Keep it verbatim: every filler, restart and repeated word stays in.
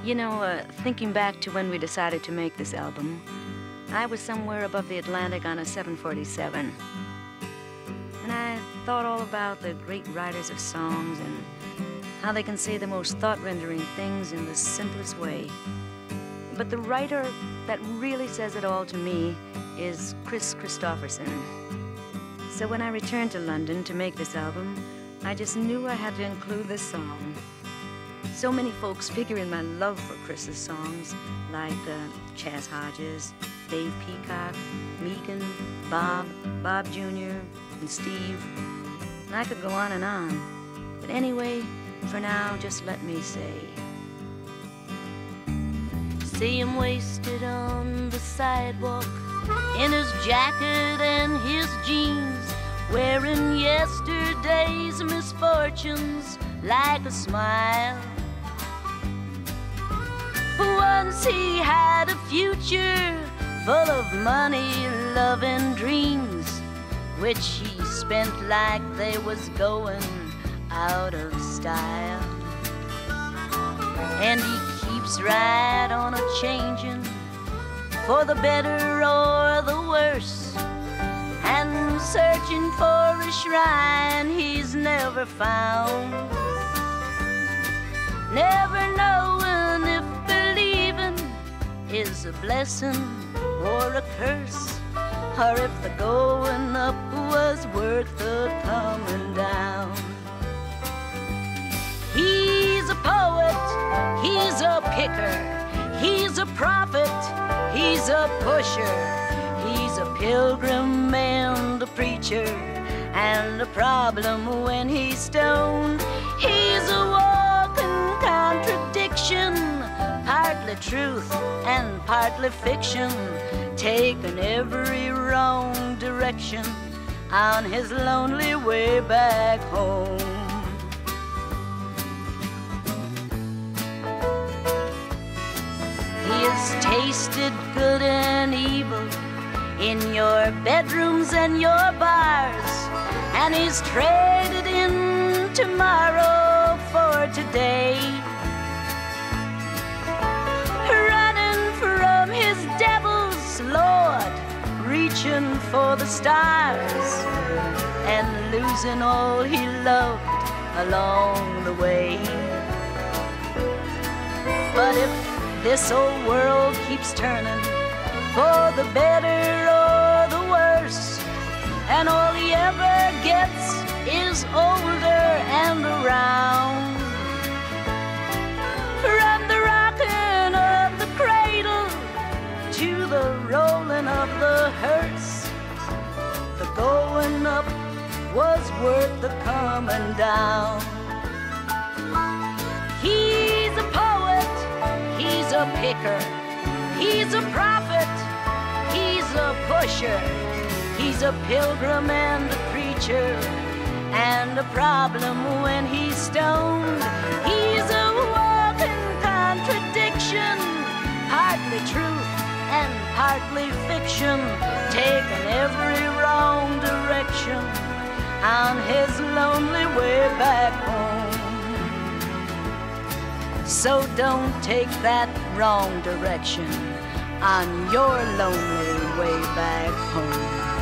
You know, uh, thinking back to when we decided to make this album, I was somewhere above the Atlantic on a seven forty-seven. And I thought all about the great writers of songs and how they can say the most thought-rendering things in the simplest way. But the writer that really says it all to me is Kris Kristofferson. So when I returned to London to make this album, I just knew I had to include this song. So many folks figure in my love for Chris's songs, like uh, Chas Hodges, Dave Peacock, Meakin, Bob, Bob Junior, and Steve. And I could go on and on. But anyway, for now, just let me say. See him wasted on the sidewalk, in his jacket and his jeans, wearing yesterday's misfortunes like a smile. Once he had a future full of money, love, and dreams, which he spent like they was going out of style. And he keeps right on a changing for the better or the worse, and searching for a shrine he's never found, never knowing if believing is a blessing or a curse, or if the going up was worth the coming down. He's a poet, he's a picker, he's a prophet, he's a pusher, he's a pilgrim and a preacher, and a problem when he's stoned. He's a walking contradiction, partly truth and partly fiction, taking every wrong direction on his lonely way back home. He has tasted good and evil in your bedrooms and your bars, and he's traded in tomorrow for today, running from his devil's lord, reaching for the stars, and losing all he loved along the way. But if this old world keeps turning for the better or the worse, and all he ever gets is older and around, from the rocking of the cradle to the rolling of the hearse, the going up was worth the coming down. He's a poet, he's a picker, he's a prophet, he's a pusher, he's a pilgrim and a preacher, and a problem when he's stoned. He's a walking contradiction, partly truth and partly fiction, taking every wrong direction on his lonely way back home. So don't take that wrong direction on your lonely way back home.